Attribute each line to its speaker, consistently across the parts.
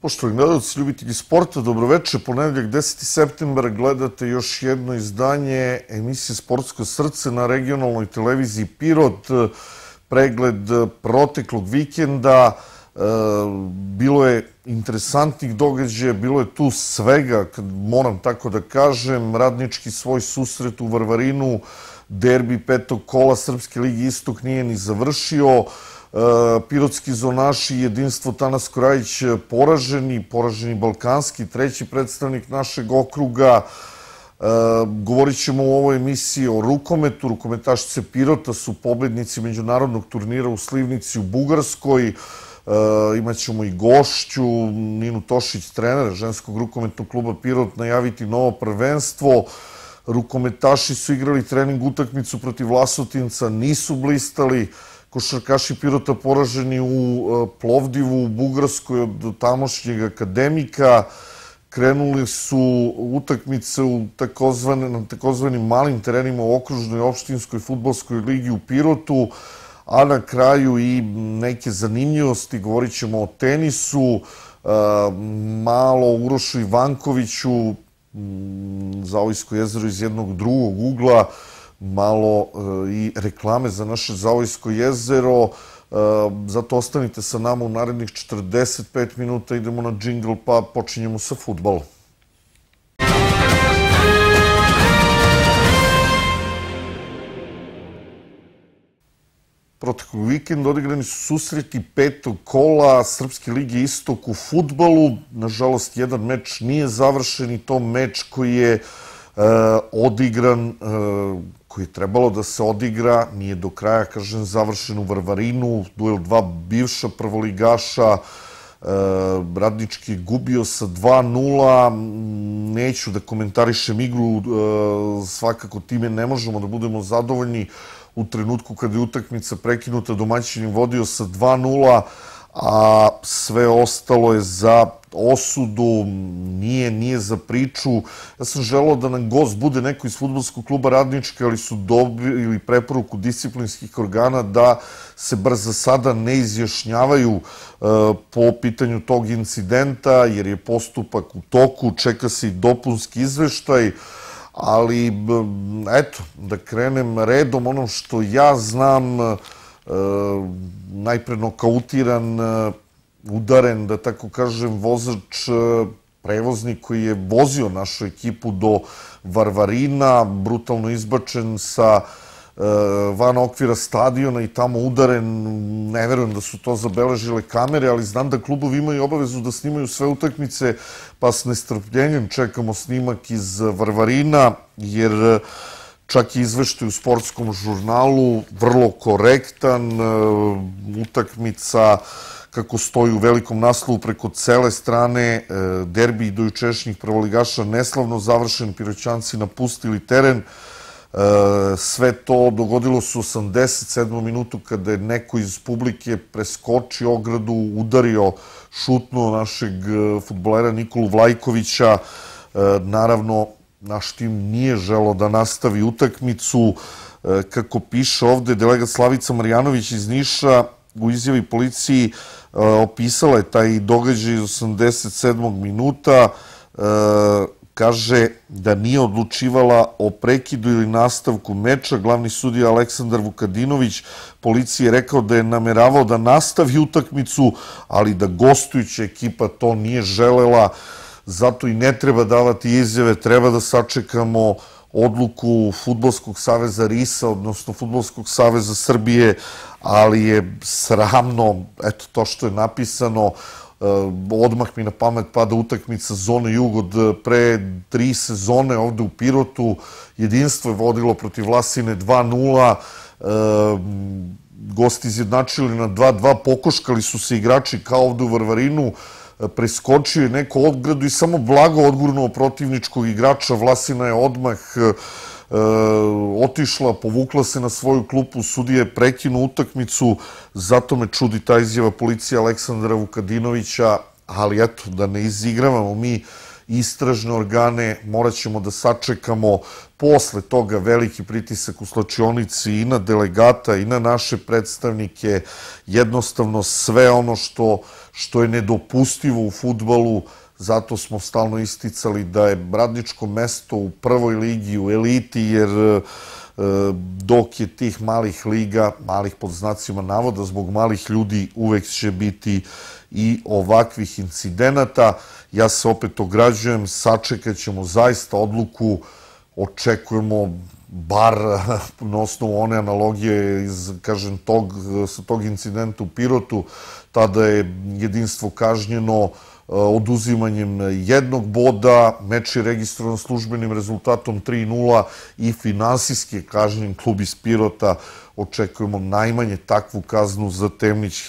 Speaker 1: Poštovani gledalci, ljubitelji sporta, dobroveče. Ponedeljak 10. septembar gledate još jedno izdanje emisije Sportsko srce na regionalnoj televiziji Pirot. Pregled proteklog vikenda. Bilo je interesantnih događaja, bilo je tu svega, moram tako da kažem. Radnički svoj susret u Varvarinu, derbi petog kola Srpske ligi Istok nije ni završio. Pirotski zonaši, jedinstvo Tanas Korajić poraženi balkanski, treći predstavnik našeg okruga. Govorit ćemo u ovoj emisiji o rukometu. Rukometašice Pirota su pobednici međunarodnog turnira u Slivnici u Bugarskoj. Imaćemo i gošću, Ninu Tošić, trenera ženskog rukometnog kluba Pirot, najaviti novo prvenstvo. Rukometaši su igrali trening utakmicu protiv Vlasotinca, nisu blistali. Košarkaši Pirota poraženi u Plovdivu, u Bugarskoj od tamošnjeg Akademika. Krenuli su utakmice na takozvanim malim terenima u okružnoj opštinskoj fudbalskoj ligi u Pirotu, a na kraju i neke zanimljivosti. Govorit ćemo o tenisu, malo o Urošu Ivankoviću, Zaojsko jezero iz jednog drugog ugla, malo i reklame za naše Zaojsko jezero. Zato ostanite sa nama u narednih 45 minuta. Idemo na džingl pa počinjemo sa fudbalom. Proteklog vikenda odigrani su susreti petog kola Srpske lige Istok u fudbalu. Nažalost, jedan meč nije završen i to meč koji je odigran, koji je trebalo da se odigra, nije do kraja, kažem, završen u Varvarinu, duel dva bivša prvoligaša. Radnički je gubio sa 2:0, neću da komentarišem igru, svakako time ne možemo da budemo zadovoljni. U trenutku kada je utakmica prekinuta, domaćin je vodio sa 2:0, a sve ostalo je za osudu, nije za priču. Ja sam želeo da nam gost bude neko iz fudbalskog kluba Radničke, ali su dobili preporuku disciplinskih organa da se bar za sada ne izjašnjavaju po pitanju tog incidenta, jer je postupak u toku, čeka se i dopunski izveštaj. Ali, eto, da krenem redom, ono što ja znam, najpre nokautiran, udaren, da tako kažem, vozač, prevoznik koji je vozio našu ekipu do Varvarina, brutalno izbačen sa van okvira stadiona i tamo udaren. Ne verujem da su to zabeležile kamere, ali znam da klubovi imaju obavezu da snimaju sve utakmice, pa s nestrpljenjem čekamo snimak iz Varvarina, jer čak i izveštaj u sportskom žurnalu, vrlo korektan, utakmica kako stoji u velikom naslovu preko cele strane, derbi dojučerašnjih prvoligaša neslavno završen, Piroćanci napustili teren. Sve to dogodilo se u 87. minutu kada je neko iz publike preskočio ogradu, udario, šutnuo našeg fudbalera Nikolu Vlajkovića. Naravno, naš tim nije želeo da nastavi utakmicu. Kako piše ovde, delegat Slavica Marjanović iz Niša u izjavi policiji opisala je taj događaj iz 87. minuta. Kaže da nije odlučivala o prekidu ili nastavku meča. Glavni sudija Aleksandar Vukadinović policiji je rekao da je nameravao da nastavi utakmicu, ali da gostujuća ekipa to nije želela. Zato i ne treba davati izjave, treba da sačekamo odluku Fudbalskog saveza RIS-a, odnosno Fudbalskog saveza Srbije, ali je sramno, eto, to što je napisano. Odmah mi na pamet pada utakmica Zone Jug od pre 3 sezone ovde u Pirotu. Jedinstvo je vodilo protiv Vlasine 2:0. Gosti izjednačili na 2:2. Pokoškali su se igrači kao ovde u Varvarinu. Preskočio je neko ogradu i samo blago odgurnuo protivničkog igrača. Vlasina je odmah otišla, povukla se na svoju klupu, sudija je prekinuo utakmicu. Zato me čudi ta izjava policije Aleksandra Vukadinovića, ali eto, da ne izigravamo mi istražne organe, morat ćemo da sačekamo posle toga veliki pritisak u slačionici i na delegata i na naše predstavnike, jednostavno sve ono što je nedopustivo u fudbalu. Zato smo stalno isticali da je Radničko mesto u prvoj ligi, u eliti, jer dok je tih malih liga, malih pod znacima navoda, zbog malih ljudi uvek će biti i ovakvih incidenata. Ja se opet ograđujem, sačekat ćemo zaista odluku, očekujemo bar na osnovu one analogije kažem, sa tog incidenta u Pirotu, tada je Jedinstvo kažnjeno oduzimanjem jednog boda, meč je registrovan službenim rezultatom 3:0 i finansijski je kažnjen klub iz Pirota. Očekujemo najmanje takvu kaznu za Temnić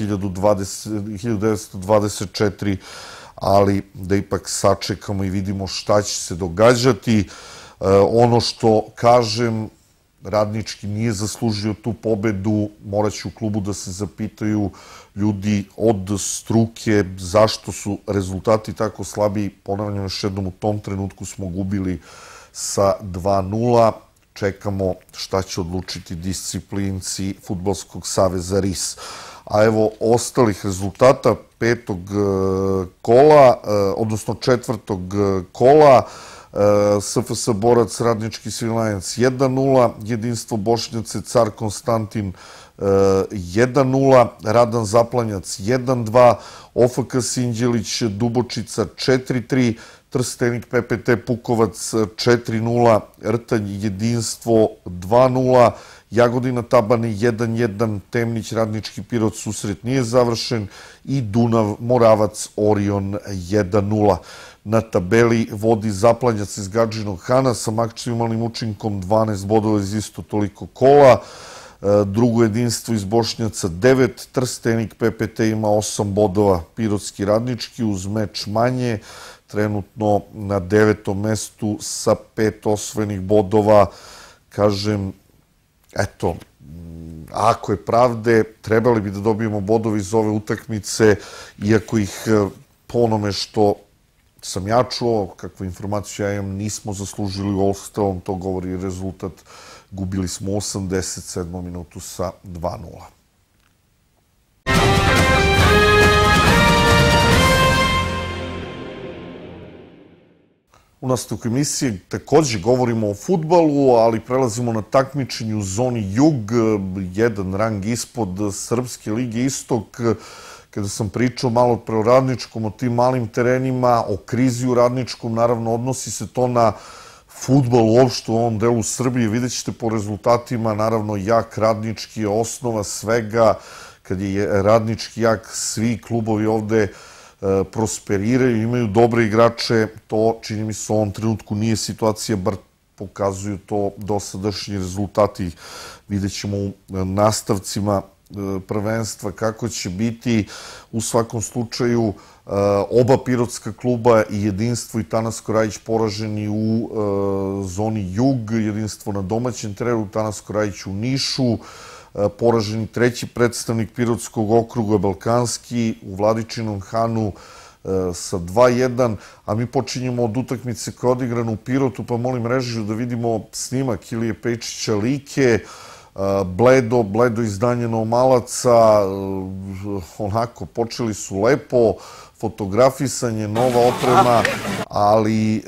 Speaker 1: 1924, ali da ipak sačekamo i vidimo šta će se događati. Ono što kažem, Radnički nije zaslužio tu pobedu, morat će u klubu da se zapitaju ljudi od struke zašto su rezultati tako slabi. Ponavljam još jednom, u tom trenutku smo gubili sa 2:0. Čekamo šta će odlučiti disciplinci Fudbalskog saveza RIS. A evo ostalih rezultata petog kola, odnosno četvrtog kola. SFS Borac, Radnički Svilajnac 1:0, Jedinstvo Bošnjace, Car Konstantin 1:0, Radan Zaplanjac 1:2, OFK Sinđelić, Dubočica 4:3, Trstenik PPT Pukovac 4:0, Rtanj Jedinstvo 2:0, Jagodina Tabani 1:1, Temnić Radnički Pirot susret nije završen i Dunav Moravac Orion 1:0. Na tabeli vodi Zaplanjac iz Gadžinog Hana sa maksimalnim učinkom 12 bodova iz isto toliko kola. Drugo jedinstvo iz Bošnjaca 9, Trstenik PPT ima 8 bodova, Pirotski Radnički uz meč manje, trenutno na 9. mestu sa 5 osvojenih bodova. Kažem, eto, ako je pravde, trebali bi da dobijemo bodove iz ove utakmice, iako ih po onome što sam ja čuo, kakvu informaciju ja imam, nismo zaslužili u ostalom, to govori rezultat. Gubili smo u 87. minutu sa 2:0. U nastavku emisije takođe govorimo o fudbalu, ali prelazimo na takmičenje u zoni Jug, jedan rang ispod Srpske lige Istok. Kada sam pričao malo pre o Radničkom, o tim malim terenima, o krizi u Radničkom, naravno odnosi se to na fudbal uopšte u ovom delu Srbije. Vidjet ćete po rezultatima, naravno jak Radnički je osnova svega. Kad je Radnički jak, svi klubovi ovde prosperiraju, imaju dobre igrače. To, čini mi se, u ovom trenutku nije situacija, bar pokazuju to dosadašnji rezultati. Vidjet ćemo u nastavcima prvenstva kako će biti. U svakom slučaju oba pirotska kluba i Jedinstvo i Tanasko Rajić poraženi u zoni Jug, Jedinstvo na domaćem terenu, Tanasko Rajić u Nišu, poraženi treći predstavnik Pirotskog okruga Balkanski u Vladičinom Hanu sa 2:1, a mi počinjemo od utakmice koja je odigrana u Pirotu, pa molim režiju da vidimo snimak Ilije Pejčića Like. Bledo izdanje Novomalaca, onako, počeli su lepo, fotografisanje, nova oprema, ali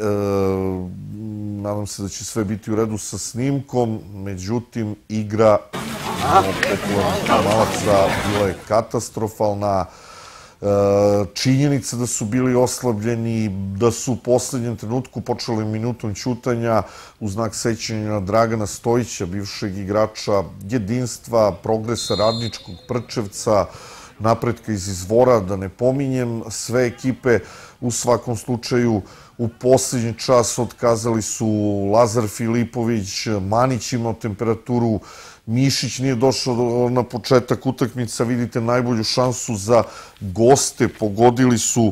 Speaker 1: nadam se da će sve biti u redu sa snimkom, međutim, igra popularnih Novomalaca bila je katastrofalna. Činjenica da su bili oslabljeni, da su u poslednjem trenutku počeli minutom ćutanja u znak sećanja na Dragana Stojića, bivšeg igrača Jedinstva, Progresa, Radničkog, Prčevca, Napretka iz Izvora, da ne pominjem sve ekipe. U svakom slučaju, u poslednji čas otkazali su Lazar Filipović, Manić imao temperaturu, Mišić nije došao na početak utakmica, vidite najbolju šansu za goste, pogodili su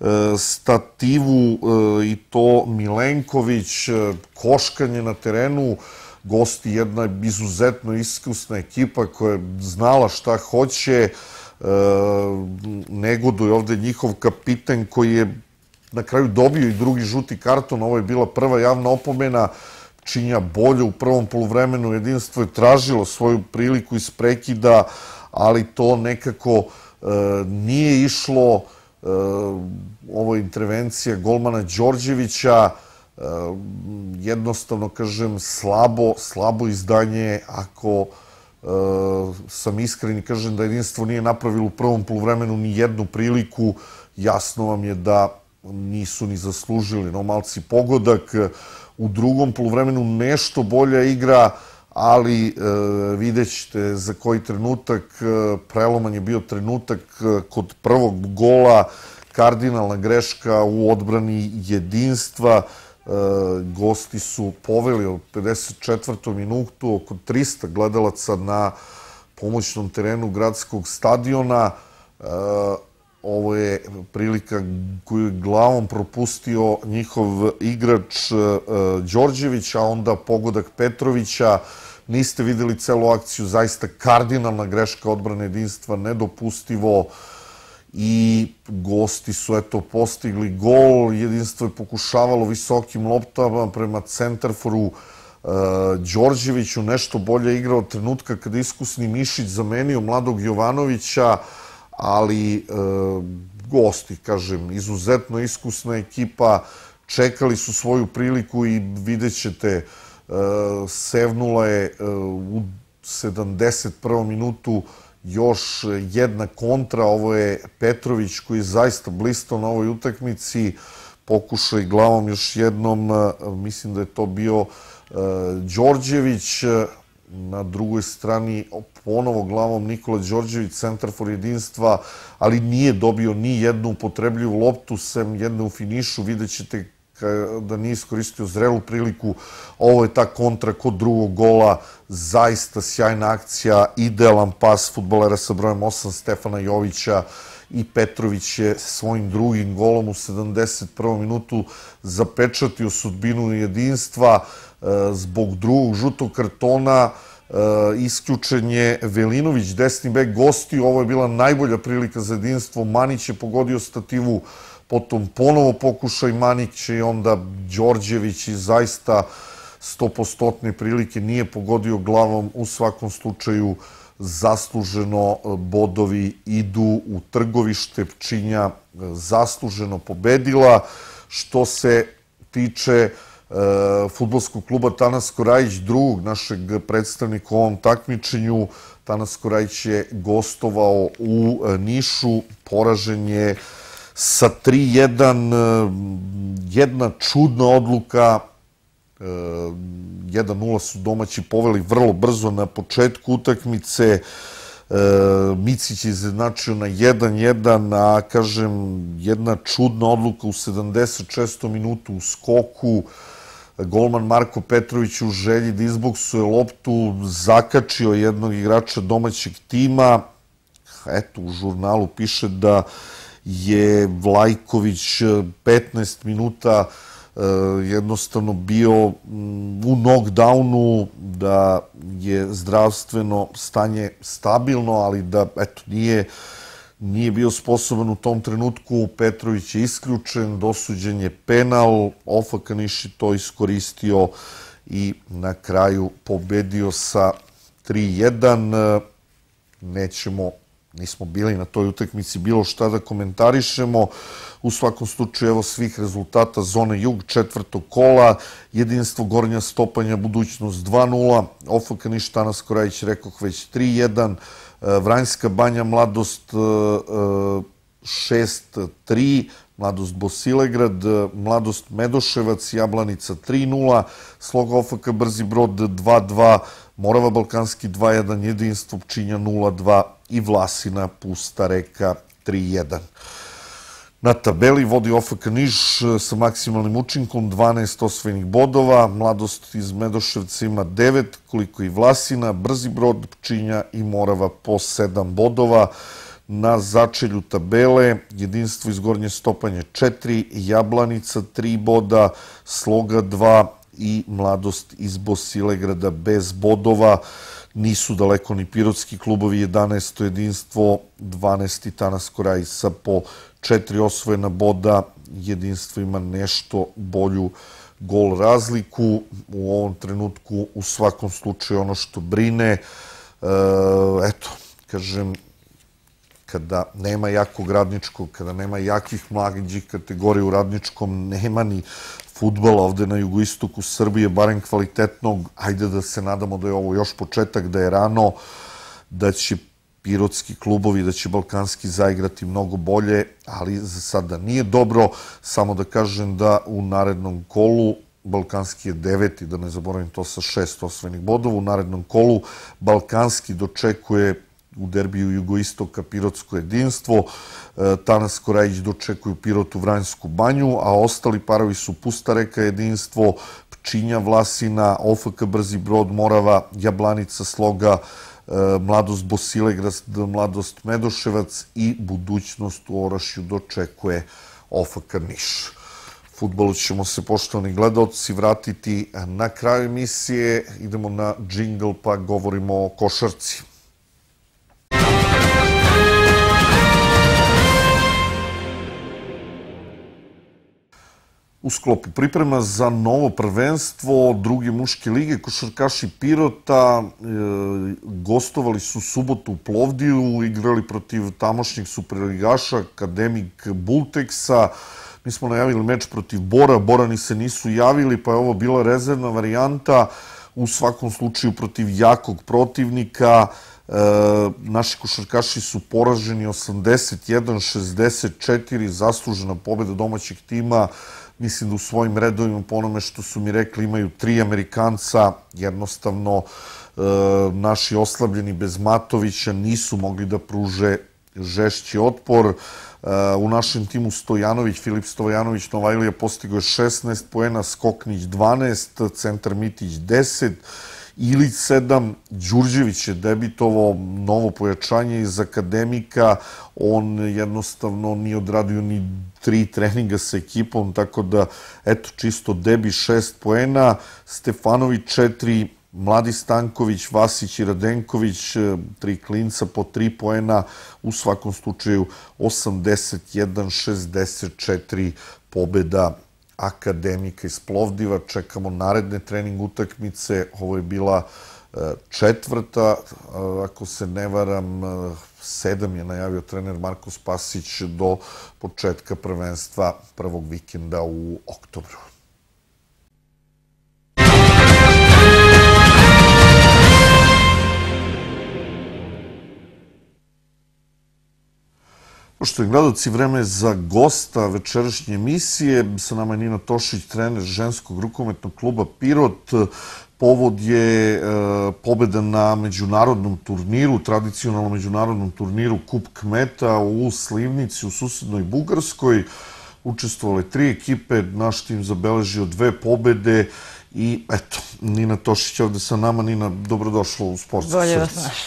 Speaker 1: stativu i to Milenković, koškanje na terenu, gosti jedna izuzetno iskusna ekipa koja je znala šta hoće, negoduje ovde njihov kapiten koji je na kraju dobio i drugi žuti karton, ovo je bila prva javna opomena, činja bolje u prvom poluvremenu, Jedinstvo je tražilo svoju priliku iz prekida, ali to nekako nije išlo, ovo je intervencija golmana Đorđevića, jednostavno, kažem, slabo izdanje, ako sam iskren i kažem da Jedinstvo nije napravilo u prvom poluvremenu ni jednu priliku, jasno vam je da nisu ni zaslužili normalci pogodak. U drugom poluvremenu nešto bolja igra, ali vidjet ćete za koji trenutak. Preloman je bio trenutak kod prvog gola, kardinalna greška u odbrani Jedinstva. Gosti su poveli od 54. minutu oko 300 gledalaca na pomoćnom terenu gradskog stadiona. Ovo je prilika koju je glavom propustio njihov igrač Đorđević, a onda pogodak Petrovića. Niste videli celu akciju, zaista kardinalna greška odbrane Jedinstva, nedopustivo. I gosti su, eto, postigli gol. Jedinstvo je pokušavalo visokim loptama prema centarforu Đorđeviću. Nešto bolje igrao od trenutka kada iskusni Mišić zamenio mladog Jovanovića, ali gosti, kažem, izuzetno iskusna ekipa, čekali su svoju priliku i vidjet ćete, sevnula je u 71. minutu još jedna kontra. Ovo je Petrović koji je zaista blistao na ovoj utakmici, pokušao i glavom još jednom, mislim da je to bio Đorđević. Na drugoj strani ponovo glavom Nikola Đorđević, centarfor Jedinstva, ali nije dobio ni jednu upotrebljivu loptu, sem jedne u finišu. Vidjet ćete da nije iskoristio zrelu priliku. Ovo je ta kontra kod drugog gola, zaista sjajna akcija, idealan pas fudbalera sa brojem 8 Stefana Jovića, i Petrović je svojim drugim golom u 71. minutu zapečatio sudbinu Jedinstva. Zbog drugog žutog kartona isključen je Velinović, desni bek gostiju. Ovo je bila najbolja prilika za Jedinstvo. Manić je pogodio stativu, potom ponovo pokušaj Manića i onda Đorđević, i zaista 100% prilike nije pogodio glavom. U svakom slučaju zasluženo bodovi idu u Trgovište. Pčinja zasluženo pobedila. Što se tiče fudbalskog kluba Tanas Korajić, drugog našeg predstavnika u ovom takmičenju, Tanas Korajić je gostovao u Nišu, poražen je sa 3-1, jedna čudna odluka. 1-0 su domaći poveli vrlo brzo na početku utakmice. Micić je izjednačio na 1-1, a kažem, jedna čudna odluka u 76. minutu u skoku. Golman Marko Petrović u želji da izboksuje loptu zakačio jednog igrača domaćeg tima. Eto, u žurnalu piše da je Vlajković 15 minuta jednostavno bio u knockdownu, da je zdravstveno stanje stabilno, ali da, eto, nije bio sposoban u tom trenutku. Petrović je isključen, dosuđen je penal, OFK Niš je to iskoristio i na kraju pobedio sa 3-1. Nismo bili na toj utakmici bilo šta da komentarišemo. U svakom slučaju, evo svih rezultata zone Jug, četvrtog kola. Jedinstvo Gornja Stopanja, Budućnost 2-0, OFK Niš, Tanas Korajić, rekoh već 3-1, Vranjska Banja, Mladost 6-3, Mladost Bosilegrad, Mladost Medoševac, Jablanica 3-0, Sloga OFK Brzi Brod 2-2, Morava Balkanski 2-1, Jedinstvo Pčinja 0-2 i Vlasina Pusta Reka 3-1. Na tabeli vodi OFK Niš sa maksimalnim učinkom 12 osvojenih bodova, Mladost iz Medoševca ima 9, koliko i Vlasina, Brzi Brod, Pčinja i Morava po 7 bodova. Na začelju tabele Jedinstvo iz Gornje Stopanje 4, Jablanica 3 boda, Sloga 2 i Mladost iz Bosilegrada bez bodova. Nisu daleko ni pirotski klubovi, 11. Jedinstvo, 12. Tanas Korajić sa po 4 osvojena boda, Jedinstvo ima nešto bolju gol razliku. U ovom trenutku u svakom slučaju ono što brine, eto, kažem, kada nema jakog radničkog, kada nema jakih mlađih kategorija u radničkom, nema ni fudbala ovde na jugoistoku Srbije, barem kvalitetnog. Ajde da se nadamo da je ovo još početak, da je rano, da će pirotski klubovi, da će balkanski zaigrati mnogo bolje, ali za sada nije dobro. Samo da kažem da u narednom kolu, balkanski je 9. da ne zaboravim to sa 6 osvojenih bodova, u narednom kolu balkanski dočekuje u derbiju jugoistoka pirotsko jedinstvo, Tanas Korajić dočekuju Pirotu Vranjsku banju, a ostali parovi su Pusta Reka jedinstvo, Pčinja Vlasina, OFK Brzi Brod Morava, Jablanica Sloga, Mladost Bosilegrad, Mladost Medoševac i Budućnost u Orašju dočekuje OFK Niš. Fudbalu ćemo se, poštovani gledaoci, vratiti na kraju emisije. Idemo na džingl pa govorimo o košarci. U sklopu priprema za novo prvenstvo druge muške lige, košarkaši Pirota gostovali su subotu u Plovdivu, igrali protiv tamošnjeg superligaša Akademik Bulteksa. Mi smo najavili meč protiv Bora, Borani se nisu javili, pa je ovo bila rezervna varijanta. U svakom slučaju protiv jakog protivnika. Naši košarkaši su poraženi 81-64, zaslužena pobjeda domaćeg tima. Mislim da u svojim redovima, po onome što su mi rekli, imaju 3 Amerikanca. Jednostavno, naši oslabljeni bez Matovića nisu mogli da pruže žešći otpor. U našem timu Stojanović, Filip Stojanović Novajlija postigao je 16 poena, Skoknić 12, centar Mitić 10, Ilić 7, Đurđević je debitovao, novo pojačanje iz Akademika, on jednostavno nije odradio ni 3 treninga sa ekipom, tako da, eto, čisto debi 6 poena, Stefanović 4, Mladi Stanković, Vasić i Radenković, 3 klinca po 3 poena, u svakom slučaju 81-64 pobjeda Akademika iz Plovdiva. Čekamo naredne trening utakmice, ovo je bila 4. Ako se ne varam, 7 je najavio trener Marko Spasić do početka prvenstva prvog vikenda u oktobru. Poštovani gledaoci, vreme je za gosta večerašnje emisije. Sa nama je Nina Tošić, trener ženskog rukometnog kluba Pirot. Povod je pobjeda na međunarodnom turniru, tradicionalnom međunarodnom turniru Kup Kmeta u Slivnici, u susednoj Bugarskoj. Učestvovale 3 ekipe, naš tim zabeležio 2 pobjede i eto, Nina Tošić ovde sa nama. Nina, dobrodošla u Sportsko srce.
Speaker 2: Bolje vas našla.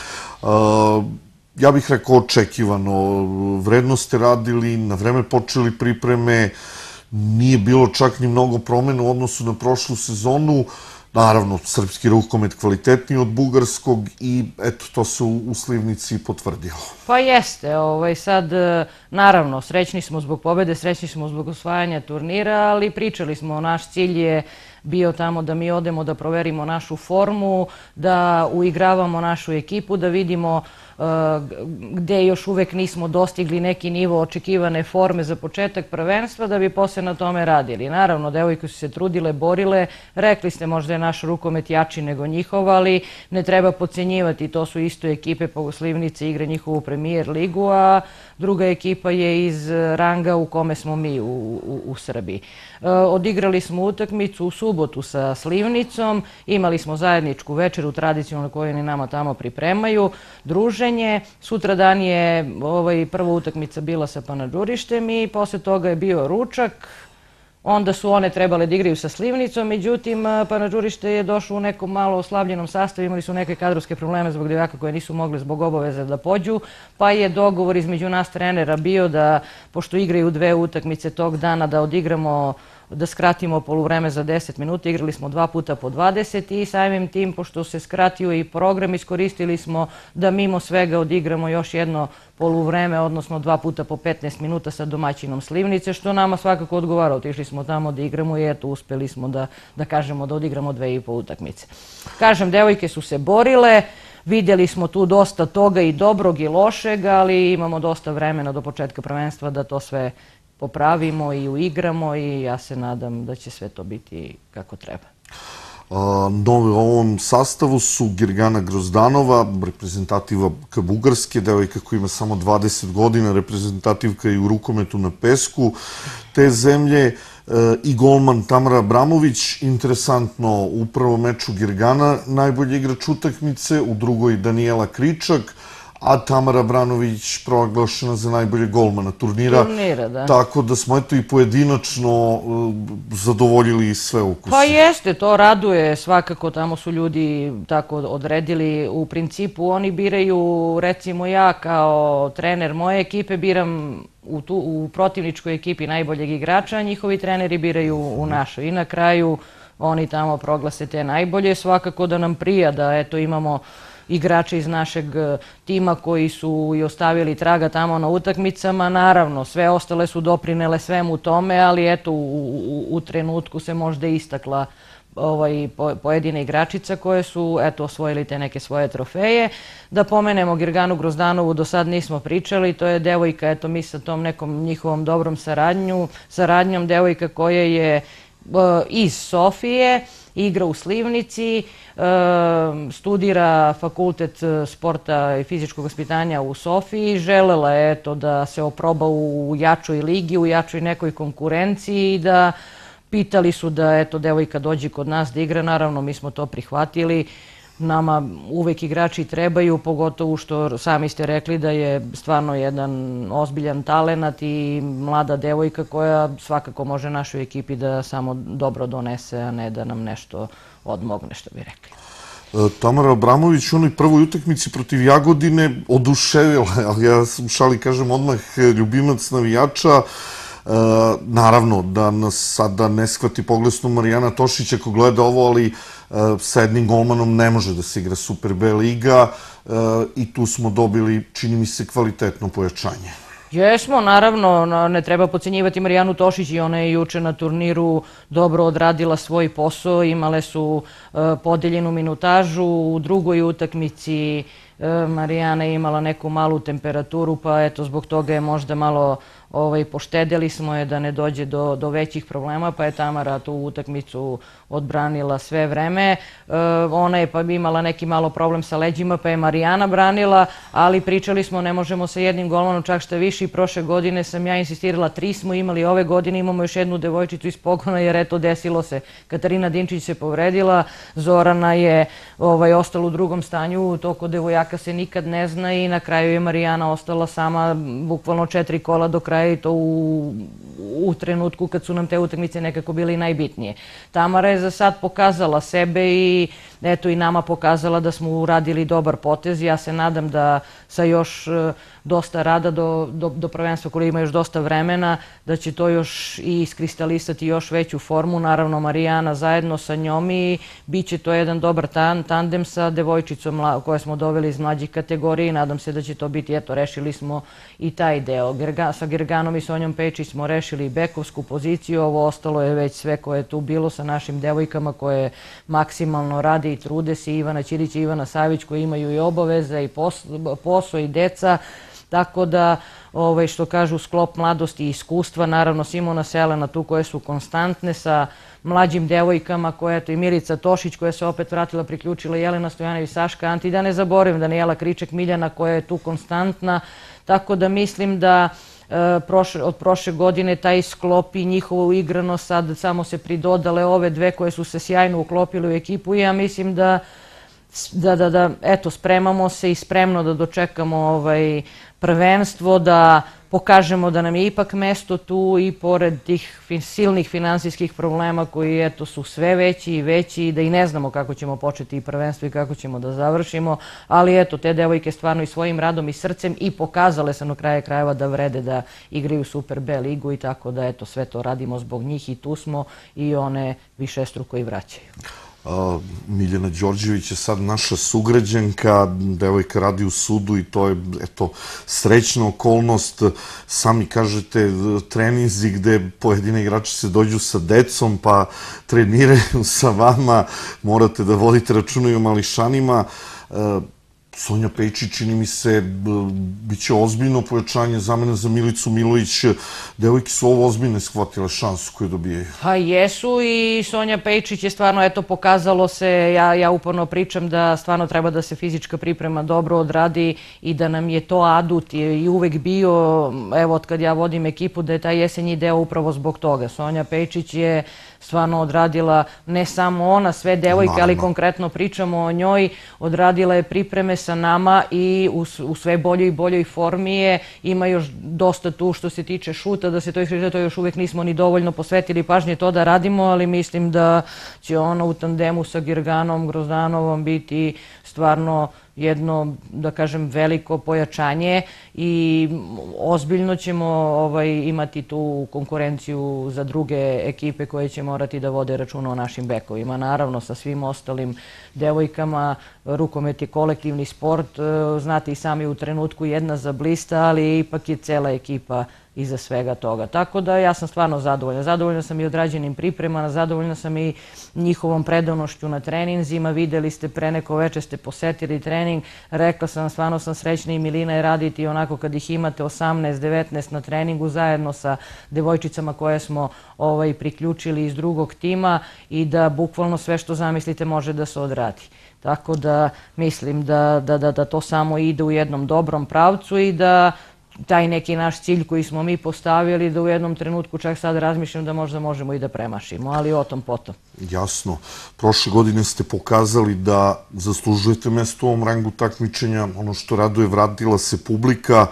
Speaker 1: Ja bih rekao očekivano, vredno ste radili, na vreme počeli pripreme, nije bilo čak ni mnogo promjena u odnosu na prošlu sezonu. Naravno, srpski rukomet kvalitetniji od bugarskog i eto, to se u Slivnici potvrdilo.
Speaker 2: Pa jeste, sad naravno srećni smo zbog pobjede, srećni smo zbog osvajanja turnira, ali pričali smo, naš cilj je bio tamo da mi odemo da proverimo našu formu, da uigravamo našu ekipu, da vidimo gde još uvek nismo dostigli neki nivo očekivane forme za početak prvenstva, da bi posle na tome radili. Naravno, devojke su se trudile, borile, rekli ste možda je naš rukomet jači nego njihov, ali ne treba podcenjivati, to su isto ekipe po Slivnici, igra njihovu premijer ligu, a druga ekipa je iz ranga u kome smo mi u Srbiji. Odigrali smo utakmicu u subotu sa Slivnicom, imali smo zajedničku večeru tradicionalnu koju oni nama tamo pripremaju, druženje. Sutra dan je prva utakmica bila sa Panadžurištem i posle toga je bio ručak. Onda su one trebale da igraju sa Slivnicom, međutim Panadžurište je došlo u nekom malo oslabljenom sastavu, imali su neke kadrovske probleme zbog devojaka koje nisu mogli zbog obaveze da pođu, pa je dogovor između nas trenera bio da, pošto igraju 2 utakmice tog dana, da odigramo da skratimo poluvreme za 10 minuta, igrali smo 2 puta po 20 i samim tim, pošto se skratio i program, iskoristili smo da mimo svega odigramo još jedno poluvreme, odnosno 2 puta po 15 minuta sa domaćinom Slivnice, što nama svakako odgovara. Otišli smo tamo da igramo i eto, uspeli smo da kažemo da odigramo 2,5 utakmice. Kažem, devojke su se borile, vidjeli smo tu dosta toga i dobrog i lošeg, ali imamo dosta vremena do početka prvenstva da to sve popravimo i uigramo i ja se nadam da će sve to biti kako treba.
Speaker 1: Nove u ovom sastavu su Girgana Grozdanova, reprezentativka Bugarske, devojka koja ima samo 20 godina, reprezentativka i u rukometu na pesku te zemlje, i golman Tamara Abramović. Interesantno, u prvom meču Girgana najbolji igrač utakmice, u drugoj Danijela Kričak, a Tamara Abramović proglašena za najbolje golmana turnira. Tako da smo eto i pojedinačno zadovoljili sve ukuse.
Speaker 2: Pa jeste, to raduje svakako, tamo su ljudi tako odredili. U principu oni biraju, recimo ja kao trener moje ekipe biram u protivničkoj ekipi najboljeg igrača, a njihovi treneri biraju u našoj. I na kraju oni tamo proglase te najbolje. Svakako da nam prija da eto imamo igrače iz našeg tima koji su i ostavili traga tamo na utakmicama. Naravno, sve ostale su doprinele svemu tome, ali eto, u trenutku se možda istakla pojedina igračica koje su osvojili te neke svoje trofeje. Da pomenemo Girganu Grozdanovu, do sad nismo pričali, to je devojka, mi sa tom nekom njihovom dobrom saradnjom, devojka koja je iz Sofije, igra u Slivnici, studira fakultet sporta i fizičkog vaspitanja u Sofiji. Želela je da se oproba u jačoj ligi, u jačoj nekoj konkurenciji i da pitali su da devojka dođe kod nas da igra. Naravno, mi smo to prihvatili. Nama uvek igrači trebaju, pogotovo što sami ste rekli da je stvarno jedan ozbiljan talenat i mlada devojka koja svakako može našoj ekipi da samo dobro donese, a ne da nam nešto odmogne, što bi rekli.
Speaker 1: Tamara Abramović u onoj prvoj utakmici protiv Jagodine oduševila, ali ja sam šali kažem odmah ljubimac navijača. Naravno da nas sada ne shvati poglasno Marijana Tošić ako gleda ovo, ali sa jednim golmanom ne može da se igra Super B liga i tu smo dobili, čini mi se, kvalitetno pojačanje.
Speaker 2: Jesmo, naravno, ne treba podcenjivati Marijanu Tošić i ona je juče na turniru dobro odradila svoj posao, imale su podeljenu minutažu, u drugoj utakmici Marijana je imala neku malu temperaturu, pa eto, zbog toga je možda malo poštedeli smo je da ne dođe do većih problema, pa je Tamara tu utakmicu odbranila sve vreme. Ona je pa imala neki malo problem sa leđima, pa je Marijana branila, ali pričali smo ne možemo sa jednim golmanom, čak šta više, i prošle godine sam ja insistirala, 3 smo imali, ove godine imamo još jednu devojčicu iz pogona, jer eto desilo se. Katarina Dinčić se povredila, Zorana je ostala u drugom stanju, to kod devojaka se nikad ne zna i na kraju je Marijana ostala sama bukvalno 4 kola do kraja i to u trenutku kad su nam te utakmice nekako bile i najbitnije. Tamara je za sad pokazala sebe i eto i nama pokazala da smo uradili dobar potez. Ja se nadam da sa još dosta rada do prvenstva, koliko ima još dosta vremena, da će to još i iskristalisati još veću formu. Naravno, Marijana zajedno sa njom i bit će to jedan dobar tandem sa devojčicom koje smo doveli iz mlađih kategorija i nadam se da će to biti, eto, rešili smo i taj deo. Sa Girganom i Sonjom Pečić smo rešili bekovsku poziciju, ovo ostalo je već sve koje je tu bilo sa našim devojkama koje maksimalno rade i trude se, Ivana Ćirić i Ivana Savić koji imaju i obaveza i posao i deca. Tako da, što kažu, sklop mladosti i iskustva, naravno Simona Selena tu koje su konstantne sa mlađim devojkama, koja je to i Milica Tošić koja se opet vratila, priključila, Jelena Stojanović, Saška Anti, da ne zaboravim Danijela Kričak, Miljana koja je tu konstantna, tako da mislim da od prošle godine taj sklop i njihovo uigrano sad samo se pridodale ove dve koje su se sjajno uklopile u ekipu i ja mislim da eto, spremamo se i spremno da dočekamo prvenstvo, da pokažemo da nam je ipak mesto tu i pored tih silnih finansijskih problema koji, eto, su sve veći i veći i da i ne znamo kako ćemo početi i prvenstvo i kako ćemo da završimo, ali eto, te devojke stvarno i svojim radom i srcem i pokazale se na kraju krajeva da vrede da igraju Super B ligu i tako da, eto, sve to radimo zbog njih i tu smo i one višestruko i vraćaju.
Speaker 1: Miljana Đorđević je sad naša sugrađanka, devojka radi u sudu i to je, eto, srećna okolnost. Sami kažete, treninzi gde pojedine igrači se dođu sa decom pa treniraju sa vama, morate da vodite računa i o mališanima. Sonja Pejčić, čini mi se, biće ozbiljno pojačanje zamena za Milicu Milović. Devojke su ovo ozbiljne shvatile šansu koju dobijaju.
Speaker 2: Pa jesu i Sonja Pejčić je stvarno, eto, pokazalo se, ja uporno pričam da stvarno treba da se fizička priprema dobro odradi i da nam je to adut i uvek bio, evo, od kad ja vodim ekipu, da je taj jesenji deo upravo zbog toga. Sonja Pejčić je stvarno odradila, ne samo ona, sve devojke, ali konkretno pričamo o njoj, odradila je pripreme sa nama i u sve boljoj i boljoj formi je. Ima još dosta tu što se tiče šuta, da se to još uvek nismo ni dovoljno posvetili pažnje to da radimo, ali mislim da će ona u tandemu sa Girganom Grozdanovom biti stvarno jedno, da kažem, veliko pojačanje i ozbiljno ćemo imati tu konkurenciju za druge ekipe koje će morati da vode računa o našim bekovima. Naravno, sa svim ostalim devojkama, rukomet je kolektivni sport, znate i sami u trenutku jedna zablista, ali ipak je cela ekipa iza svega toga. Tako da ja sam stvarno zadovoljna. Zadovoljna sam i odrađenim pripremama, zadovoljna sam i njihovom predanošću na treninzima. Videli ste, pre neko veče ste posetili trening. Rekla sam, stvarno sam srećna i Milina je raditi onako kad ih imate 18-19 na treningu zajedno sa devojčicama koje smo priključili iz drugog tima i da bukvalno sve što zamislite može da se odradi. Tako da mislim da to samo ide u jednom dobrom pravcu i da taj neki naš cilj koji smo mi postavili, da u jednom trenutku čak sad razmišljam da možda možemo i da premašimo, ali o tom potom.
Speaker 1: Jasno. Prošle godine ste pokazali da zaslužujete mesto u ovom rangu takmičenja. Ono što raduje, vratila se publika.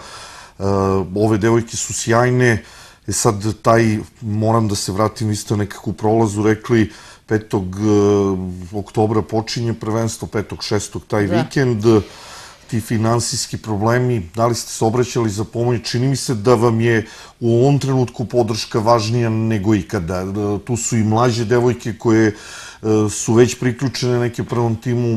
Speaker 1: Ove devojke su sjajne. Sad moram da se vratim, vi ste nekako u prolazu rekli 5. oktobra počinje prvenstvo, 5. 6. taj vikend. Ti finansijski problemi, da li ste se obraćali za pomoć? Čini mi se da vam je u ovom trenutku podrška važnija nego ikada. Tu su i mlađe devojke koje su već priključene neke prvom timu.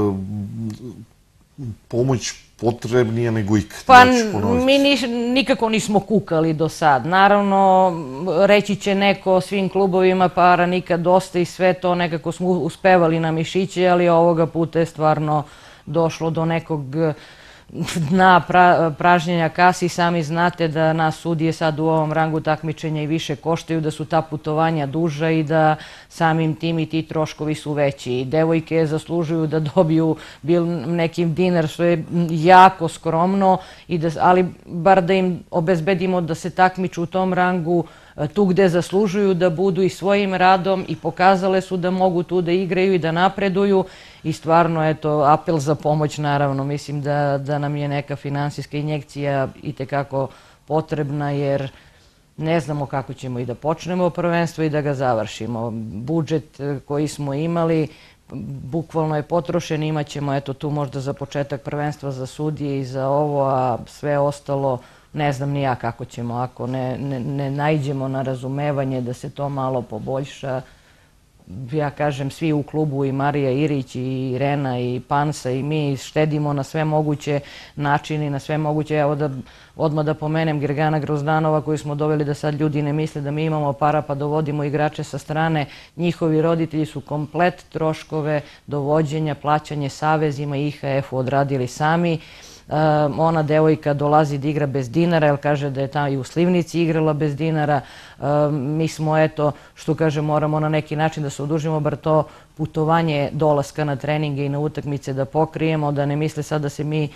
Speaker 1: Pomoć potrebnija nego ikada.
Speaker 2: Pa mi nikako nismo kukali do sad. Naravno, reći će neko svim klubovima para nikad dosta i sve to, nekako smo uspevali na mišiće, ali ovoga puta je stvarno došlo do nekog dna pražnjenja kasi i sami znate da nas sudije sad u ovom rangu takmičenja i više koštaju, da su ta putovanja duža i da samim tim i ti troškovi su veći. I devojke zaslužuju da dobiju neki dinar, što je jako skromno, ali bar da im obezbedimo da se takmiču u tom rangu tu gde zaslužuju, da budu i svojim radom i pokazale su da mogu tu da igraju i da napreduju i stvarno, eto, apel za pomoć, naravno, mislim da nam je neka finansijska injekcija itekako potrebna jer ne znamo kako ćemo i da počnemo prvenstvo i da ga završimo. Budžet koji smo imali bukvalno je potrošen, imat ćemo, eto, tu možda za početak prvenstva za sudije i za ovo, a sve ostalo ne znam ni ja kako ćemo, ako ne naiđemo na razumevanje da se to malo poboljša. Ja kažem, svi u klubu, i Marija Irić, i Irena, i Pansa, i mi štedimo na sve moguće načine, na sve moguće, evo odmah da pomenem Girgana Grozdanova koju smo doveli da sad ljudi ne misle da mi imamo para pa dovodimo igrače sa strane. Njihovi roditelji su komplet troškove dovođenja, plaćanje savezima i IHF-u odradili sami. Ona devojka dolazi da igra bez dinara, jer kaže da je tamo i u Slivnici igrala bez dinara. Mi smo, eto, što kaže, moramo na neki način da se odužimo, bar to putovanje dolaska na treninge i na utakmice da pokrijemo, da ne misle sad da se mi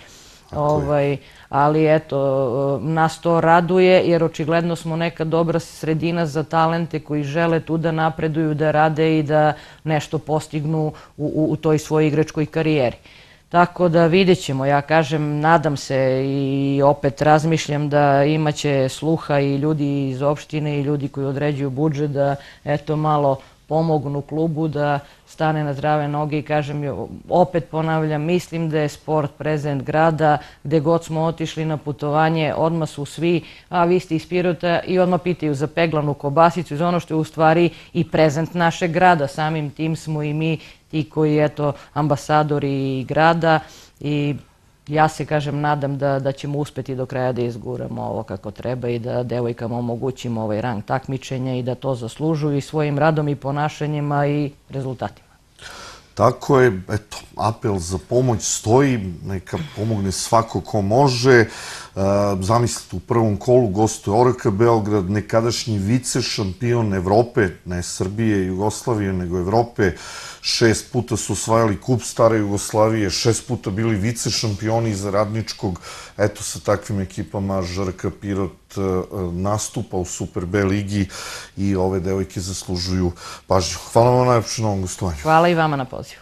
Speaker 2: Ali eto, nas to raduje jer očigledno smo neka dobra sredina za talente koji žele tu da napreduju, da rade i da nešto postignu u toj svojoj igračkoj karijeri. Tako da vidjet ćemo, ja kažem, nadam se i opet razmišljam da imaće sluha i ljudi iz opštine i ljudi koji određuju budžet da eto malo pomognu klubu da stane na zdrave noge i kažem, opet ponavljam, mislim da je sport prezent grada, gde god smo otišli na putovanje, odmah su svi, a vi ste iz Pirota i odmah pitaju za peglanu kobasicu, za ono što je u stvari i prezent našeg grada, samim tim smo i mi ti koji, eto, ambasadori grada i ja se, kažem, nadam da ćemo uspeti do kraja da izguramo ovo kako treba i da devojkama omogućimo ovaj rang takmičenja i da to zaslužuju i svojim radom i ponašanjima i rezultatima.
Speaker 1: Tako je, eto, apel za pomoć stoji, neka pomogne svako ko može. Zamislite, u prvom kolu gostuje ORK Beograd, nekadašnji vice šampion Evrope, ne Srbije i Jugoslavije, nego Evrope. 6 puta su osvajali kup stare Jugoslavije, 6 puta bili vice šampioni iz Radničkog. Eto, sa takvim ekipama ŽRK Pirot nastupa u Super B ligi i ove devojke zaslužuju pažnju. Hvala vam najlepše na ovom gostovanju.
Speaker 2: Hvala i vama na pozivu.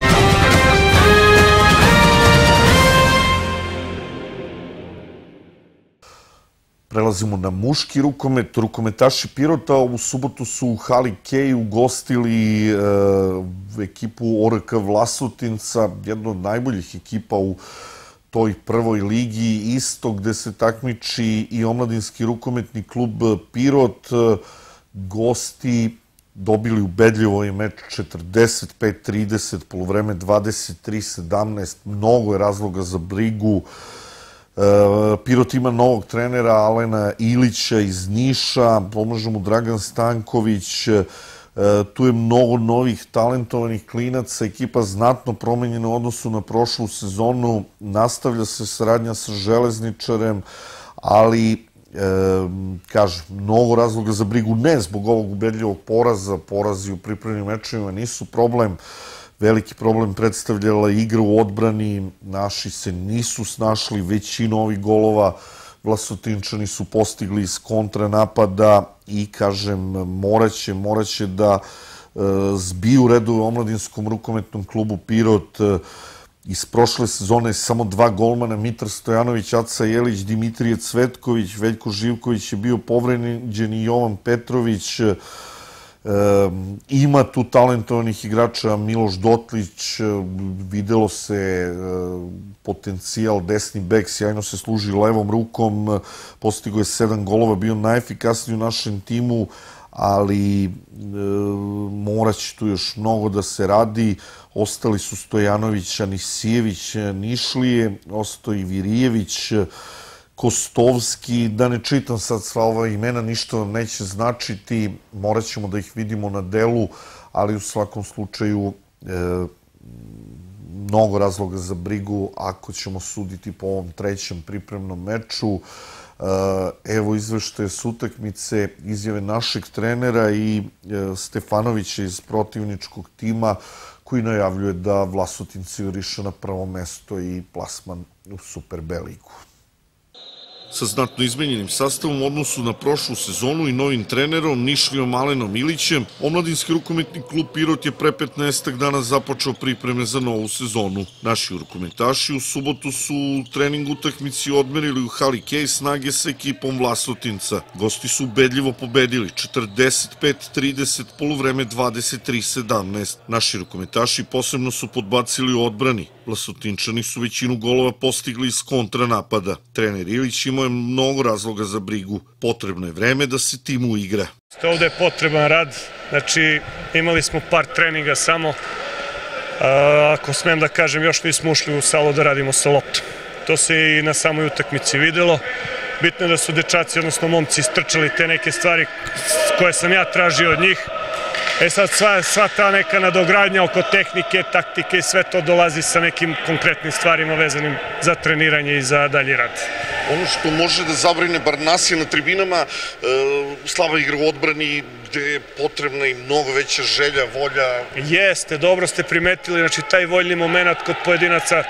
Speaker 1: Prelazimo na muški rukomet. Rukometaši Pirota u subotu su u hali Kej ugostili ekipu ORK Vlasotinca, jednu od najboljih ekipa u toj prvoj ligi isto, gde se takmiči i omladinski rukometni klub Pirot. Gosti dobili ubedljivo je meč 45-30, poluvreme 23-17. Mnogo je razloga za brigu. Pirot ima novog trenera Alena Ilića iz Niša, pomaže mu Dragan Stanković, tu je mnogo novih talentovanih klinaca, ekipa znatno promenjena u odnosu na prošlu sezonu, nastavlja se saradnja sa Železničarem, ali, kažem, mnogo razloga za brigu, ne zbog ovog ubedljivog poraza, porazi u pripremnim mečevima nisu problem. Veliki problem predstavljala igra u odbrani, naši se nisu snašli, većinu ovih golova Vlasotinčani su postigli iz kontranapada i, kažem, moraće da zbiju redove u omladinskom rukometnom klubu Pirot. Iz prošle sezone samo 2 golmana, Mitar Stojanović, Aca Jelić, Dimitrije Cvetković, Veljko Živković je bio povređen i Jovan Petrović. Ima tu talentovanih igrača, Miloš Dotlić, videlo se potencijal, desni bek, sjajno se služi levom rukom, postigo je 7 golova, bio najefikasniji u našem timu, ali moraće tu još mnogo da se radi. Ostali su Stojanović, Anisijević, Nišlije, ostao i Virijević, Kostovski, da ne čitam sad sva ova imena, ništa vam neće značiti, morat ćemo da ih vidimo na delu, ali u svakom slučaju mnogo razloga za brigu ako ćemo suditi po ovom trećem pripremnom meču. Evo izveštaje s utakmice, izjave našeg trenera i Stefanovića iz protivničkog tima koji najavljuje da Vlasotinci juriše na prvo mesto i plasman u Super B ligu. Sa znatno izmenjenim sastavom u odnosu na prošlu sezonu i novim trenerom Nišlijom Alenom Ilićem, omladinski rukometni klub Pirot je pre 15 dana započeo pripreme za novu sezonu. Naši rukometaši u subotu su u trening utakmici odmerili u hali Kej snage sa ekipom Vlasotinca. Gosti su ubedljivo pobedili 45-30, poluvreme 23-17. Naši rukometaši posebno su podbacili u odbrani. Vlasotinčani su većinu golova postigli iz kontranapada. Trener Ilić imao je mnogo razloga za brigu. Potrebno je vreme da se tim uigra.
Speaker 3: Ovde je potreban rad, znači imali smo par treninga samo, ako smem da kažem, još nismo ušli u salu da radimo sa loptom. To se i na samoj utakmici videlo. Bitno je da su dečaci, odnosno momci, istrčali te neke stvari koje sam ja tražio od njih. Sad sva ta neka nadogradnja oko tehnike, taktike i sve to dolazi sa nekim konkretnim stvarima vezanim za treniranje i za dalji rad.
Speaker 1: Ono što može da zabrine bar nas je na tribinama, slaba igra u odbrani gde je potrebna i mnogo veća želja, volja.
Speaker 3: Jeste, dobro ste primetili, znači taj voljni moment kod pojedinaca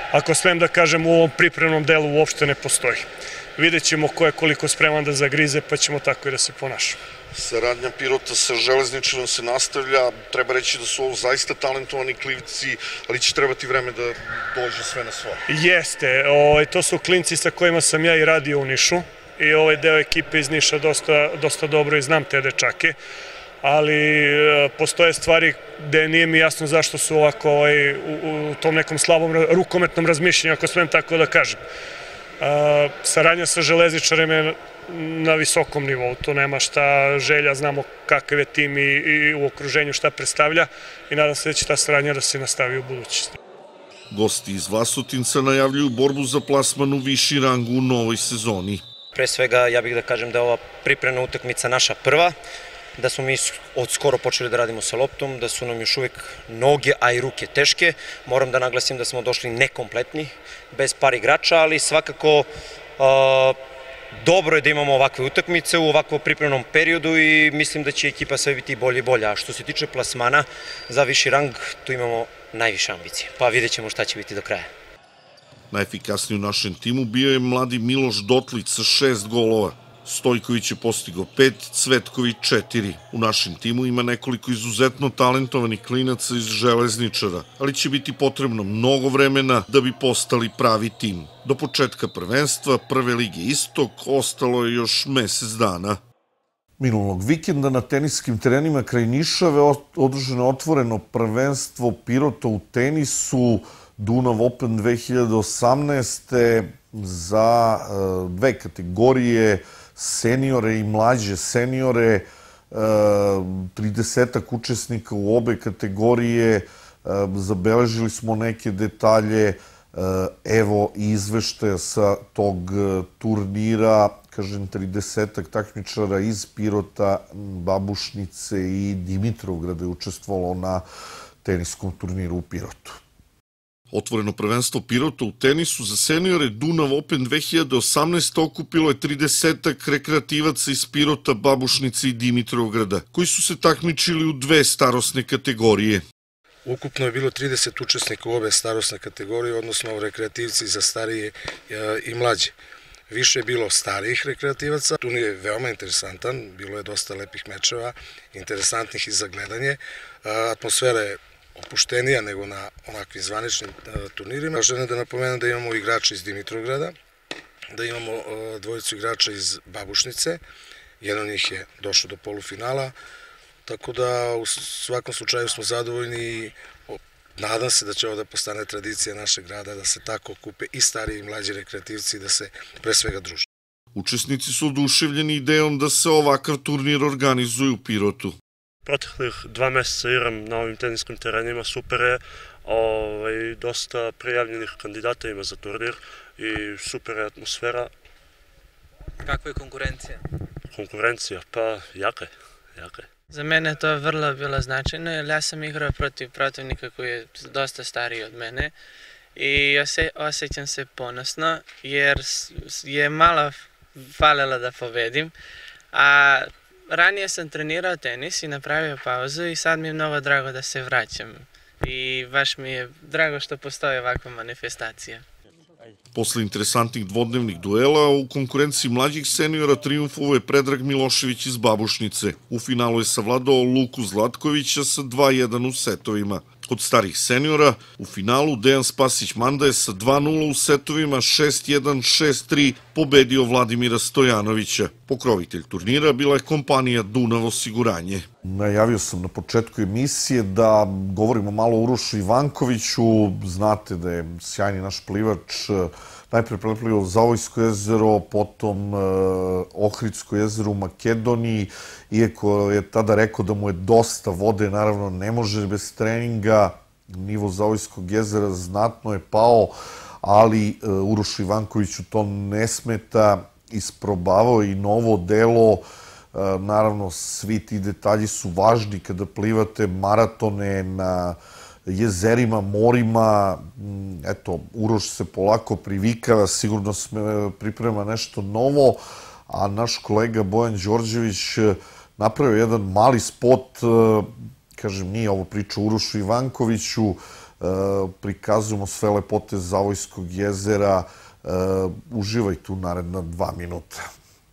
Speaker 3: ako smem da kažem, u ovom pripremnom delu uopšte ne postoji. Vidjet ćemo ko je koliko spreman da zagrize, pa ćemo tako i da se ponašamo.
Speaker 1: Saradnja Pirota sa Železničarom se nastavlja, treba reći da su ovo zaista talentovani klivci, ali će trebati vreme da dođe sve na svoje.
Speaker 3: Jeste, to su klinci sa kojima sam ja i radio u Nišu i ovaj deo ekipe iz Niša dosta dobro i znam te dečake, ali postoje stvari gde nije mi jasno zašto su ovako u tom nekom slabom rukometnom razmišljanju, ako smem tako da kažem. Saradnja sa Železničarem je na visokom nivou, to nema šta želja, znamo kakav je tim i u okruženju šta predstavlja i nadam se da će ta saradnja da se nastavi u budućnosti.
Speaker 1: Gosti iz Vlasotinca najavljuju borbu za plasman u viši rang u novoj sezoni.
Speaker 4: Pre svega, ja bih da kažem da je ova pripremna utakmica naša prva, da smo mi od skoro počeli da radimo sa loptom, da su nam još uvek noge, a i ruke teške. Moram da naglasim da smo došli nekompletni, bez par igrača, ali svakako dobro je da imamo ovakve utakmice u ovakvom pripremnom periodu i mislim da će ekipa sve biti bolje i bolje. A što se tiče plasmana za viši rang, tu imamo najviše ambicije, pa vidjet ćemo šta će biti do kraja.
Speaker 1: Najefikasniji u našem timu bio je mladi Miloš Dotlić sa 6 golova. Stojković je postigao 5, Cvetković 4. U našem timu ima nekoliko izuzetno talentovanih klinaca iz Železničara, ali će biti potrebno mnogo vremena da bi postali pravi tim. Do početka prvenstva Prve lige Istok ostalo je još mesec dana. Minulog vikenda na teniskim terenima kraj Nišave održano otvoreno prvenstvo Pirota u tenisu Dunav Open 2018. za dve kategorije, seniore i mlađe seniore, 30 učesnika u obe kategorije, zabeležili smo neke detalje, evo i izveštaja sa tog turnira, kažem 30 takmičara iz Pirota, Babušnice i Dimitrovgrada je učestvovalo na teniskom turniru u Pirotu. Otvoreno prvenstvo Pirota u tenisu za seniore Dunav Open 2018 okupilo je 30 rekreativaca iz Pirota, Babušnice i Dimitrovgrada, koji su se takmičili u dve starosne kategorije.
Speaker 5: Ukupno je bilo 30 učesnika u obe starosne kategorije, odnosno rekreativci za starije i mlađe. Više je bilo starijih rekreativaca, turnir je veoma interesantan, bilo je dosta lepih mečeva, interesantnih i za gledanje, atmosfera je opuštenija nego na onakvim zvaničnim turnirima. Želim da napomenem da imamo igrača iz Dimitrovgrada, da imamo dvojicu igrača iz Babušnice, jedan od njih je došao do polufinala, tako da u svakom slučaju smo zadovoljni i nadam se da će ovo da postane tradicija našeg grada, da se tako okupe i stariji i mlađi rekreativci i da se pre svega druže.
Speaker 1: Učesnici su oduševljeni idejom da se ovakav turnir organizuje u Pirotu.
Speaker 3: Proteklih 2 meseca igram na ovim teniskim terenima, super je, dosta prijavljenih kandidata ima za turnir i super je atmosfera.
Speaker 6: Kakva je konkurencija?
Speaker 3: Konkurencija, pa jaka je.
Speaker 6: Za mene to je vrlo bilo značajno, jer ja sam igrao protiv protivnika koji je dosta stariji od mene i osjećam se ponosno jer je malo falilo da pobedim, a ranije sam trenirao tenis i napravio pauzu i sad mi je mnogo drago da se vraćam i baš mi je drago što postoji ovakva manifestacija.
Speaker 1: Posle interesantnih dvodnevnih duela, u konkurenciji mlađih seniora triumfovao je Predrag Milošević iz Babušnice. U finalu je savladao Luku Zlatkovića sa 2:1 u setovima. Od starih seniora, u finalu Dejan Spasić-Manda je sa 2:0 u setovima 6:1, 6:3 pobedio Vladimira Stojanovića. Pokrovitelj turnira bila je kompanija Dunav osiguranje. Najavio sam na početku emisije da govorimo malo o Urošu Ivankoviću. Znate da je sjajni naš plivač, najpre preplivao Zavojsko jezero, potom Ohridsko jezero u Makedoniji. Iako je tada rekao da mu je dosta vode, naravno ne može bez treninga, nivo Zavojskog jezera znatno je pao, ali Urošu Ivankoviću to ne smeta, isprobavao i novo delo. Naravno, svi ti detalji su važni kada plivate maratone na jezerima, morima. Eto, Uroš se polako privikava, sigurno se priprema nešto novo, a naš kolega Bojan Đorđević napravio jedan mali spot, kažem, nije ovo priča o Urošu Ivankoviću, prikazujemo sve lepote Zavojskog jezera. Uživajte u naredna 2 minuta.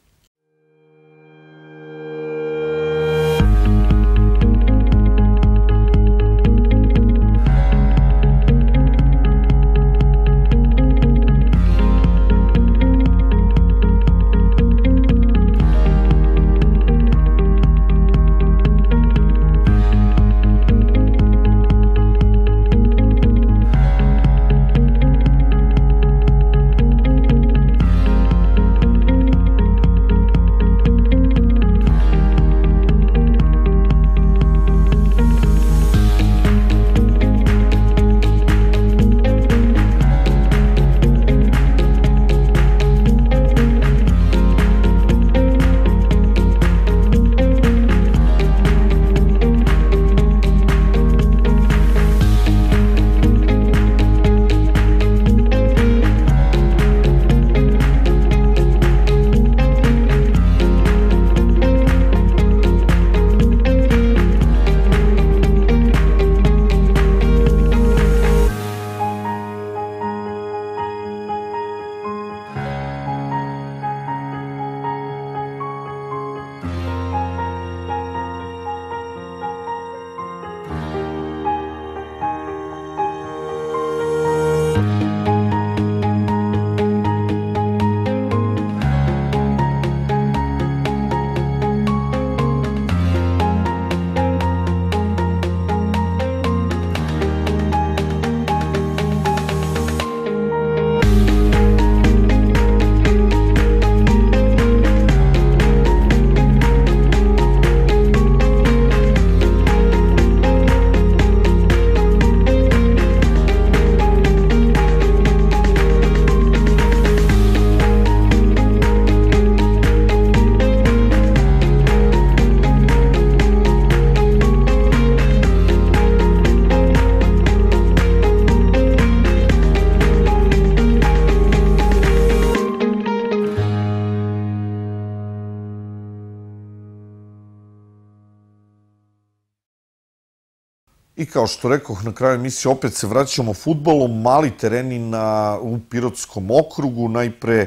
Speaker 1: I kao što rekoh, na kraju emisije opet se vraćamo fudbalom. Mali tereni u Pirotskom okrugu. Najpre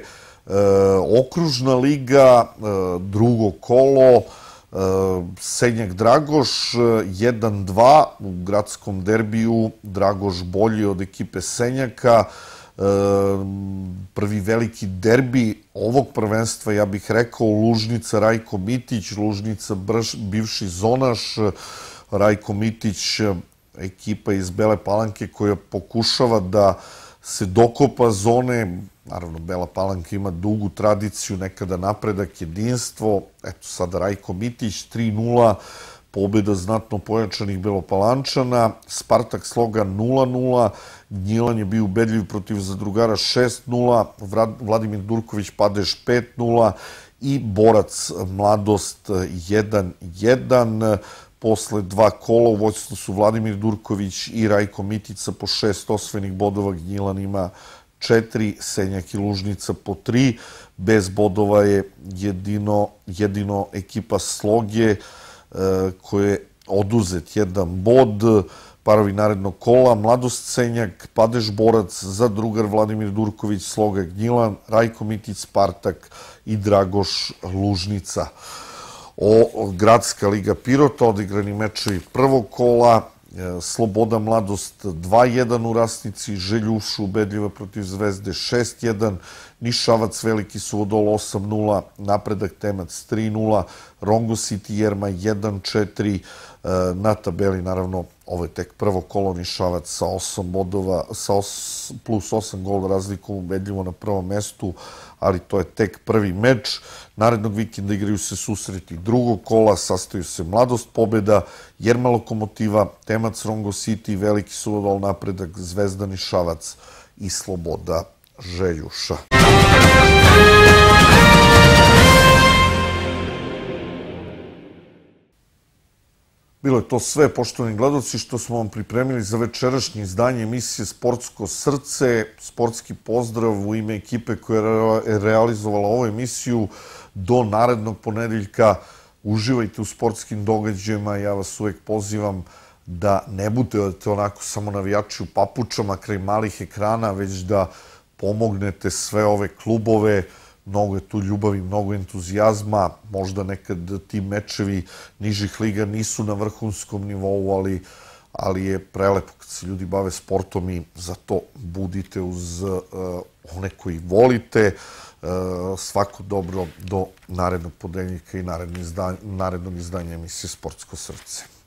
Speaker 1: okružna liga, drugo kolo, Senjak Dragoš 1-2 u gradskom derbiju. Dragoš bolji od ekipe Senjaka. Prvi veliki derbi ovog prvenstva, ja bih rekao, Lužnica Rajko Mitić, Lužnica bivši zonaš, Rajko Mitić, ekipa iz Bele Palanke koja pokušava da se dokopa zone. Naravno, Bela Palanka ima dugu tradiciju, nekada napredak, jedinstvo. Eto, sada Rajko Mitić, 3-0, pobjeda znatno pojačanih Belopalančana. Spartak Sloga 0-0, Gnjilan je bio ubedljiv protiv Zadrugara 6-0, Vladimir Durković Padež 5-0 i Borac Mladost 1-1. Posle 2 kola u vođstvu su Vladimir Durković i Rajko Mitica po 6 osvojenih bodova, Gnjilan ima 4, Senjak i Lužnica po 3. Bez bodova je jedino ekipa Sloge koje je oduzet 1 bod. Parovi narednog kola, Mladost Senjak, Padež Borac, Zadrugar Vladimir Durković, Sloga Gnjilan, Rajko Mitić Spartak i Dragoš Lužnica. Gradska liga Pirota, odigrani mečevi prvog kola, Sloboda Mladost 2-1 u Rasnici, Željušu ubedljiva protiv Zvezde 6-1, Nišavac Veliki Suvodol 8-0, Napredak Temac 3-0, Rongo City Jerma 1-4, na tabeli naravno ovo je tek prvo kolo, Nišavac sa 8 bodova, plus 8 gol razlikom ubedljivo na prvom mestu, ali to je tek prvi meč. Narednog vikenda igraju se susreti drugog kola, sastaju se Mladost Pobjeda, Jerma Lokomotiva, Temac Rongo City, Veliki Suvodol Napredak, Zvezda Nišavac i Sloboda Željuša. Bilo je to sve, poštovani gledaoci, što smo vam pripremili za večerašnje izdanje emisije Sportsko srce. Sportski pozdrav u ime ekipe koja je realizovala ovu emisiju. Do narednog ponedeljka uživajte u sportskim događajima. Ja vas uvek pozivam da ne budete onako samo navijači u papučama kraj malih ekrana, već da pomognete sve ove klubove. Mnogo je tu ljubavi, mnogo entuzijazma, možda nekad ti mečevi nižih liga nisu na vrhunskom nivou, ali je prelepo kad se ljudi bave sportom i zato budite uz one koji volite. Svako dobro do narednog ponedeljka i narednog izdanja emisije Sportsko srce.